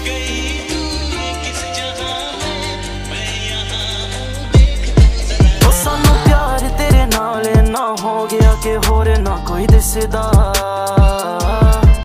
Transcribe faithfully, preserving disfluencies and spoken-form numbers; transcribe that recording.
सानू प्यार तेरे नाल ना हो गया कि होर ना कोई दिसदा।